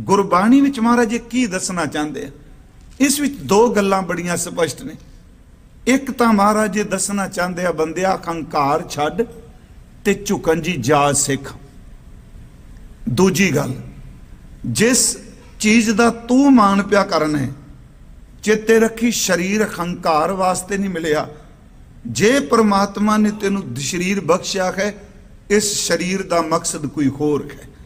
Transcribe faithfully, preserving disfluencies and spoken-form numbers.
गुरबाणी विच महाराज जी की दसना चाहते हैं? इस विच दो गल्लां बड़ियां स्पष्ट ने। एक तो महाराज जी दसना चाहते हैं बंदिया हंकार छड्ड ते झुकन जी जाच सिख। दूजी गल, जिस चीज़ का तू मान पिया करना है, चेते रखी शरीर हंकार वास्ते नहीं मिलिया। जे परमात्मा ने तेनू शरीर बख्शिया है, इस शरीर का मकसद कोई होर है।